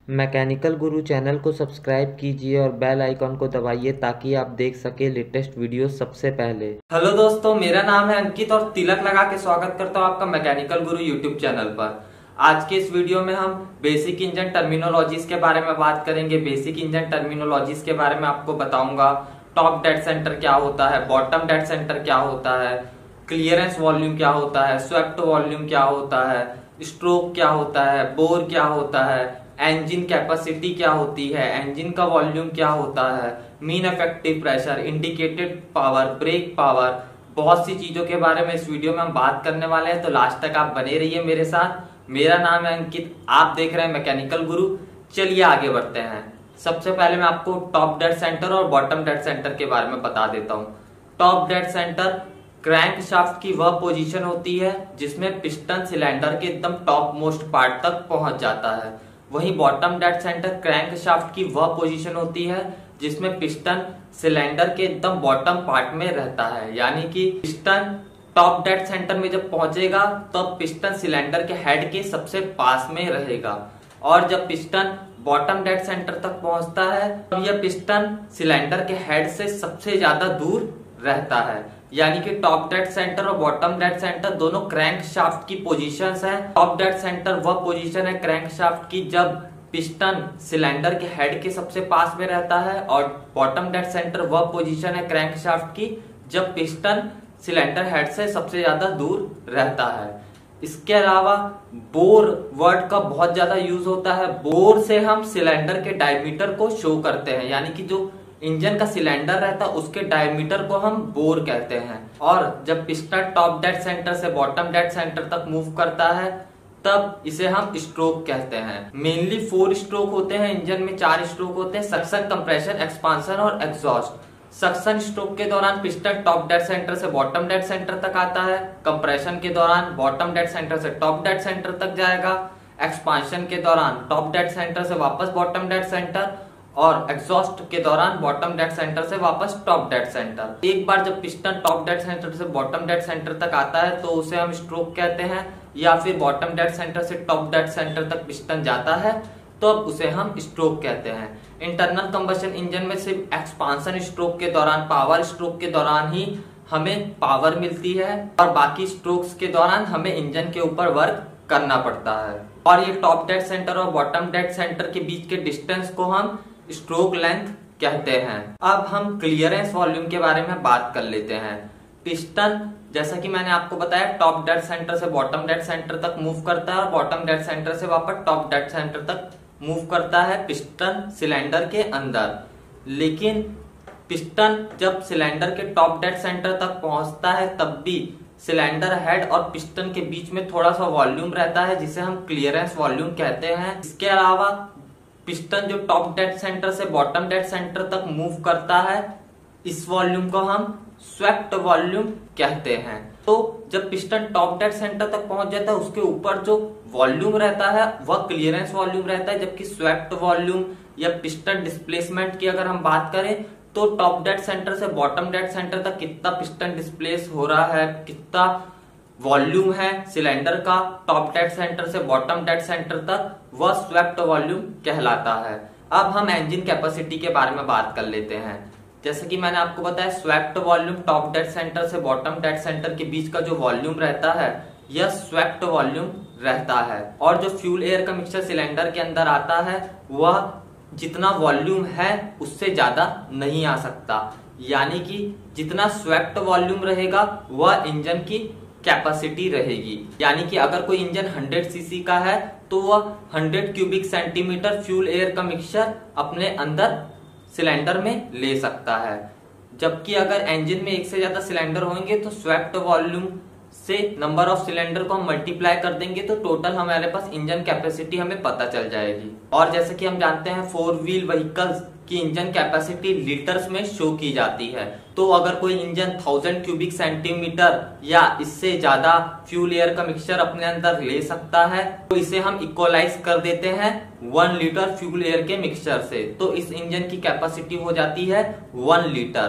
Mechanical गुरु channel को subscribe कीजिए और बेल आइकॉन को दबाइए ताकि आप देख सके लेटेस्ट वीडियो सबसे पहले। हेलो दोस्तों, मेरा नाम है अंकित और तिलक लगा के स्वागत करता हूं आपका मैकेनिकल गुरु यूट्यूब चैनल पर। आज के इस वीडियो में हम बेसिक इंजन टर्मिनोलॉजीज के बारे में बात करेंगे। बेसिक इंजन टर्मिनोलॉजीज के बारे में आपको बताऊंगा। टॉप डेड सेंटर क्या होता है, बॉटम डेड सेंटर क्या होता है, क्लियरेंस वॉल्यूम क्या होता है, स्वेप्ट वॉल्यूम क्या होता है, स्ट्रोक क्या होता है, बोर क्या होता है, इंजन कैपेसिटी क्या होती है, इंजन का वॉल्यूम क्या होता है, mean effective pressure, indicated power, brake power, बहुत सी चीजों के बारे में इस वीडियो में हम बात करने वाले हैं। तो लास्ट तक आप बने रहिए मेरे साथ। मेरा नाम है अंकित, आप देख रहे हैं मैकेनिकल गुरु। चलिए आगे बढ़ते हैं। सबसे पहले मैं आपको टॉप डेड सेंटर और बॉटम डेड सेंटर के बारे में बता देता हूँ। Top dead centre crank shaft की वह पोजीशन होती है जिसमें पिस्टन सिलेंडर के एकदम टॉप मोस्ट पार्ट तक पहुंच जाता है। वहीं bottom dead centre crank shaft की वह पोजीशन होती है जिसमें पिस्टन सिलेंडर के एकदम बॉटम पार्ट में रहता है। यानी कि पिस्टन टॉप डेड सेंटर में जब पहुंचेगा तो पिस्टन सिलेंडर के हेड के सबसे पास में रहेगा, और जब पिस्टन बॉटम डेड सेंटर तक पहुंचता है तब यह पिस्टन सिलेंडर के हेड से सबसे ज्यादा दूर रहता है। यानी कि टॉप डेड सेंटर और बॉटम डेड सेंटर दोनों क्रैंक शाफ्ट की पोजीशंस हैं। टॉप डेड सेंटर वह पोजीशन है क्रैंक शाफ्ट की जब पिस्टन सिलेंडर के हेड के सबसे पास में रहता है, और बॉटम डेड सेंटर वह पोजीशन है क्रैंक शाफ्ट की जब पिस्टन सिलेंडर हेड से सबसे ज्यादा दूर रहता है। इसके अलावा बोर वर्ड का बहुत ज्यादा यूज होता है। बोर से हम सिलेंडर के डायमीटर को शो करते हैं, यानी कि जो इंजन का सिलेंडर रहता है उसके डायमीटर को हम बोर कहते हैं। और जब पिस्टन टॉप डेड सेंटर से बॉटम डेड सेंटर तक मूव करता है तब इसे हम स्ट्रोक कहते हैं। मेनली 4 स्ट्रोक होते हैं इंजन में, 4 स्ट्रोक होते हैं: सक्शन, कंप्रेशन, एक्सपांशन और एग्जॉस्ट। सक्शन स्ट्रोक के दौरान पिस्टन टॉप डेड सेंटर से बॉटम डेड सेंटर तक आता है। कंप्रेशन के दौरान बॉटम डेड सेंटर से टॉप डेड सेंटर तक जाएगा। एक्सपांशन के दौरान टॉप डेड सेंटर से वापस बॉटम डेड सेंटर, और एग्जॉस्ट के दौरान बॉटम डेड सेंटर से वापस टॉप डेड सेंटर। एक बार जब पिस्टन टॉप डेड सेंटर से बॉटम डेड सेंटर तक आता है तो उसे हम स्ट्रोक कहते हैं, या फिर बॉटम डेड सेंटर से टॉप डेड सेंटर तक पिस्टन जाता है तो अब उसे हम स्ट्रोक कहते हैं। इंटरनल कंबशन इंजन में सिर्फ एक्सपांशन स्ट्रोक के दौरान, पावर स्ट्रोक के दौरान ही हमें पावर मिलती है, और बाकी स्ट्रोक्स के दौरान हमें इंजन के ऊपर वर्क करना पड़ता है। और ये टॉप डेड सेंटर और बॉटम डेड सेंटर के बीच के डिस्टेंस को हम स्ट्रोक लेंथ कहते हैं। अब हम क्लियरेंस वॉल्यूम के बारे में बात कर लेते हैं। पिस्टन, जैसा कि मैंने आपको बताया, टॉप डेड सेंटर से बॉटम डेड सेंटर तक मूव करता है और बॉटम डेड सेंटर से वापस टॉप डेड सेंटर तक मूव करता है पिस्टन सिलेंडर के अंदर। लेकिन पिस्टन जब सिलेंडर के टॉप डेड सेंटर तक पहुंचता है तब भी सिलेंडर हेड और पिस्टन के बीच में थोड़ा सा वॉल्यूम रहता है जिसे हम क्लियरेंस वॉल्यूम कहते हैं। इसके अलावा पिस्टन जो टॉप डेड सेंटर से बॉटम डेड सेंटर तक मूव करता है, इस वॉल्यूम को हम स्वेप्ट वॉल्यूम कहते हैं। तो जब पिस्टन टॉप डेड सेंटर तक पहुंच जाता है उसके ऊपर जो वॉल्यूम रहता है वह क्लियरेंस वॉल्यूम रहता है, जबकि स्वेप्ट वॉल्यूम या पिस्टन डिस्प्लेसमेंट की अगर हम बात करें तो टॉप डेड सेंटर से बॉटम डेड सेंटर तक कितना पिस्टन डिस्प्लेस हो रहा है, कितना वॉल्यूम है सिलेंडर का टॉप डेड सेंटर से बॉटम डेड सेंटर तक, वह स्वेप्ट वॉल्यूम कहलाता है। अब हम इंजन कैपेसिटी के बारे में बात कर लेते हैं। जैसे कि मैंने आपको बताया, swept volume top dead centre से बॉटम डेड सेंटर के बीच का जो वॉल्यूम रहता है यह स्वेप्ट वॉल्यूम रहता है। और जो फ्यूल एयर का मिक्सचर सिलेंडर के अंदर आता है वह जितना वॉल्यूम है उससे ज्यादा नहीं आ सकता। यानी कि जितना स्वेप्ट वॉल्यूम रहेगा वह इंजन की कैपेसिटी रहेगी। यानी कि अगर कोई इंजन 100 सीसी का है तो वह 100 क्यूबिक सेंटीमीटर फ्यूल एयर का मिक्सचर अपने अंदर सिलेंडर में ले सकता है। जबकि अगर इंजन में एक से ज्यादा सिलेंडर होंगे तो स्वेप्ट वॉल्यूम से नंबर ऑफ सिलेंडर को हम मल्टीप्लाई कर देंगे तो टोटल हमारे पास इंजन कैपेसिटी हमें पता चल जाएगी। और जैसे कि हम जानते हैं 4 व्हील व्हीकल्स की इंजन कैपेसिटी लीटर्स में शो की जाती है। तो अगर कोई इंजन 1000 क्यूबिक सेंटीमीटर या इससे ज्यादा फ्यूल एयर का मिक्सचर अपने अंदर ले सकता है तो इसे हम इक्वलाइज कर देते हैं 1 लीटर फ्यूल एयर के मिक्सचर से। तो इस इंजन की कैपेसिटी हो जाती है 1 लीटर।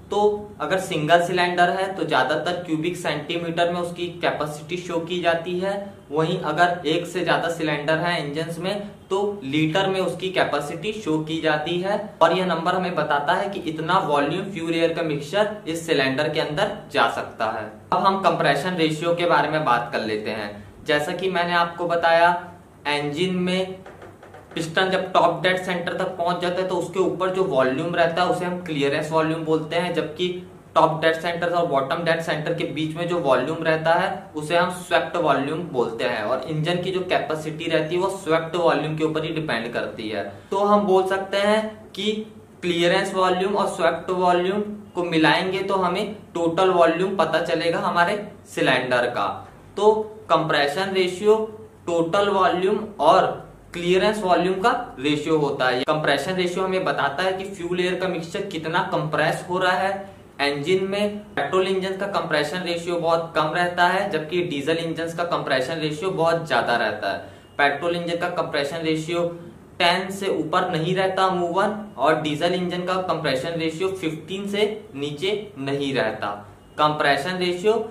तो अगर सिंगल सिलेंडर है तो ज्यादातर क्यूबिक सेंटीमीटर में उसकी कैपेसिटी शो की जाती है। वहीं अगर एक से ज्यादा सिलेंडर है इंजन में तो लीटर में उसकी कैपेसिटी शो की जाती है। और यह नंबर हमें बताता है कि इतना वॉल्यूम फ्यूल एयर का मिक्सचर इस सिलेंडर के अंदर जा सकता है। अब हम कंप्रेशन रेशियो के बारे में बात कर लेते हैं। जैसा कि मैंने आपको बताया, इंजन में पिस्टन जब टॉप डेड सेंटर तक पहुंच जाता है तो उसके ऊपर जो वॉल्यूम रहता है उसे हम क्लियरेंस वॉल्यूम बोलते हैं, जबकि टॉप डेड सेंटर और बॉटम डेड सेंटर के बीच में जो वॉल्यूम रहता है उसे हम स्वेप्ट वॉल्यूम बोलते हैं। और इंजन की जो कैपेसिटी रहती है वो स्वेप्ट वॉल्यूम के ऊपर ही डिपेंड करती है। तो हम बोल सकते हैं कि क्लियरेंस वॉल्यूम और स्वेप्ट वॉल्यूम को मिलाएंगे तो हमें टोटल वॉल्यूम पता चलेगा हमारे सिलेंडर का। तो कंप्रेशन रेशियो टोटल वॉल्यूम और क्लियरेंस वॉल्यूम का रेशियो होता है। कंप्रेशन रेशियो हमें बताता है कि फ्यूल एयर का मिक्सचर कितना कंप्रेस हो रहा है। इंजन में पेट्रोल इंजन का कंप्रेशन रेशियो बहुत कम रहता है, जबकि डीजल इंजन का कंप्रेशन रेशियो बहुत ज्यादा रहता है। पेट्रोल इंजन का कंप्रेशन रेशियो 10 से ऊपर नहीं रहता अमूमन, और डीजल इंजन का कंप्रेशन रेशियो 15 से नीचे नहीं रहता। कंप्रेशन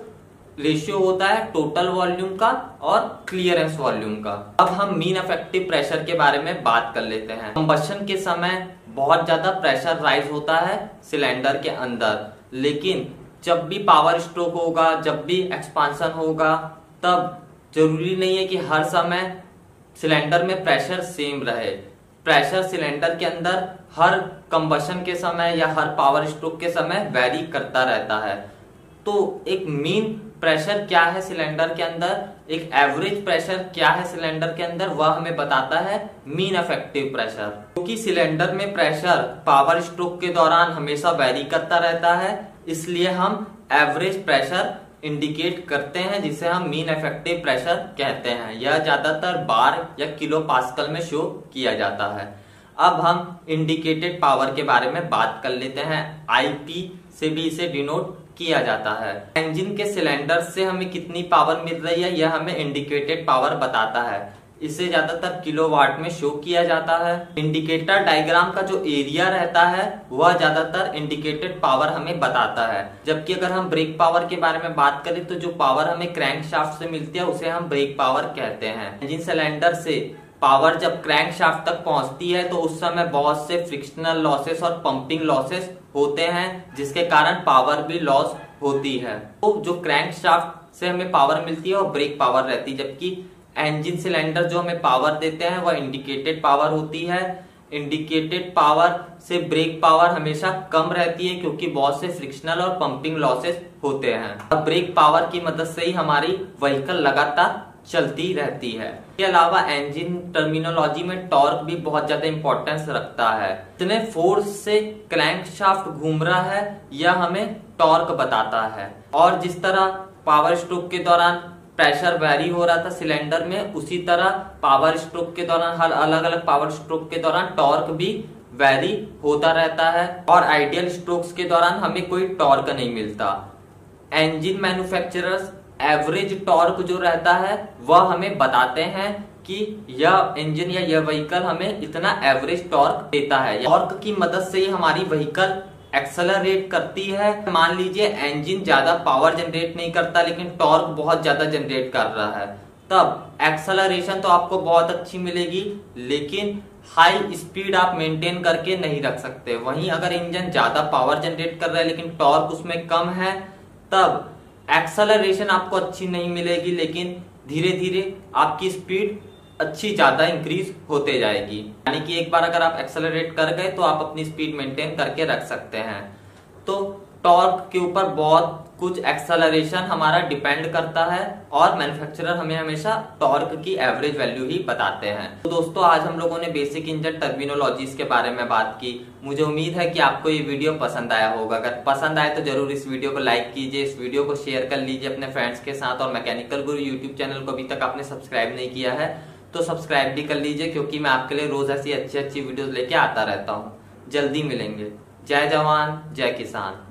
रेशियो होता है टोटल वॉल्यूम का और क्लियरेंस वॉल्यूम का। अब हम मीन इफेक्टिव प्रेशर के बारे में बात कर लेते हैं। कंबशन के समय बहुत ज्यादा प्रेशर राइज होता है सिलेंडर के अंदर, लेकिन जब भी पावर स्ट्रोक होगा, जब भी एक्सपांशन होगा, तब जरूरी नहीं है कि हर समय सिलेंडर में प्रेशर सेम रहे। प्रेशर सिलेंडर के अंदर हर कंबशन के समय या हर पावर स्ट्रोक के समय वेरी करता रहता है। तो एक मीन प्रेशर क्या है सिलेंडर के अंदर, एक एवरेज प्रेशर क्या है सिलेंडर के अंदर, वह हमें बताता है मीन इफेक्टिव प्रेशर। क्योंकि सिलेंडर में प्रेशर पावर स्ट्रोक के दौरान हमेशा वेरी करता रहता है, इसलिए हम एवरेज प्रेशर इंडिकेट करते हैं, जिसे हम मीन इफेक्टिव प्रेशर कहते हैं। यह ज्यादातर बार या किलो पास्कल में शो किया जाता है। अब हम इंडिकेटेड पावर के बारे में बात कर लेते हैं। आईपी से भी इसे डिनोट किया जाता है। इंजन के सिलेंडर से हमें कितनी पावर मिल रही है यह हमें इंडिकेटेड पावर बताता है। इसे ज्यादातर किलोवाट में शो किया जाता है। इंडिकेटर डायग्राम का जो एरिया रहता है वह ज्यादातर इंडिकेटेड पावर हमें बताता है। जबकि अगर हम ब्रेक पावर के बारे में बात करें तो जो पावर हमें क्रैंकशाफ्ट से मिलती है उसे हम ब्रेक पावर कहते हैं। इंजन सिलेंडर से पावर जब क्रैंकशाफ्ट तक पहुंचती है तो उस समय बहुत से फ्रिक्शनल लॉसेस और पंपिंग लॉसेस होते हैं, जिसके कारण पावर भी लॉस होती है। तो जो क्रैंकशाफ्ट से हमें पावर मिलती है और ब्रेक पावर रहती है, जबकि इंजन सिलेंडर जो हमें पावर देते हैं वह इंडिकेटेड पावर होती है। इंडिकेटेड पावर से ब्रेक पावर हमेशा कम रहती है क्योंकि बहुत से फ्रिक्शनल और पंपिंग लॉसेस होते हैं। अब ब्रेक पावर की मदद से ही हमारी व्हीकल लगातार चलती रहती है। इसके अलावा इंजन टर्मिनोलॉजी में टॉर्क भी बहुत ज्यादा इंपॉर्टेंस रखता है। इतने फोर्स से क्रैंकशाफ्ट घूम रहा है यह हमें टॉर्क बताता है। और जिस तरह पावर स्ट्रोक के दौरान प्रेशर वेरी हो रहा था सिलेंडर में, उसी तरह पावर स्ट्रोक के दौरान हर अलग अलग पावर स्ट्रोक के दौरान टॉर्क भी वेरी होता रहता है। और आइडियल स्ट्रोक्स के दौरान हमें कोई टॉर्क नहीं मिलता। इंजन मैन्युफैक्चरर्स एवरेज टॉर्क जो रहता है वह हमें बताते हैं कि यह इंजन या यह व्हीकल हमें इतना एवरेज टॉर्क देता है। टॉर्क की मदद से ही हमारी व्हीकल एक्सेलरेट करती है। मान लीजिए इंजन ज्यादा पावर जनरेट नहीं करता लेकिन टॉर्क बहुत ज्यादा जनरेट कर रहा है, तब एक्सेलरेशन तो आपको बहुत अच्छी मिलेगी लेकिन हाई स्पीड आप मेंटेन करके नहीं रख सकते। वहीं अगर इंजन ज्यादा पावर जनरेट कर रहा है लेकिन टॉर्क उसमें कम है, तब एक्सेलरेशन आपको अच्छी नहीं मिलेगी लेकिन धीरे धीरे आपकी स्पीड अच्छी ज्यादा इंक्रीज होते जाएगी। यानी कि एक बार अगर आप एक्सेलरेट कर गए तो आप अपनी स्पीड मेंटेन करके रख सकते हैं। तो टॉर्क के ऊपर बहुत कुछ एक्सेलरेशन हमारा डिपेंड करता है और मैन्युफैक्चरर हमें हमेशा टॉर्क की एवरेज वैल्यू ही बताते हैं। तो दोस्तों आज हम लोगों ने बेसिक इंजन टर्मिनोलॉजीज के बारे में बात की। मुझे उम्मीद है कि आपको ये वीडियो पसंद आया होगा। अगर पसंद आए तो जरूर इस वीडियो को लाइक कीजिए, इस वीडियो को शेयर कर लीजिए अपने फ्रेंड्स के साथ। और मैकेनिकल गुरु यूट्यूब चैनल को अभी तक आपने सब्सक्राइब नहीं किया है तो सब्सक्राइब भी कर लीजिए, क्योंकि मैं आपके लिए रोज ऐसी अच्छी अच्छी वीडियोस लेके आता रहता हूँ। जल्दी मिलेंगे। जय जवान जय किसान।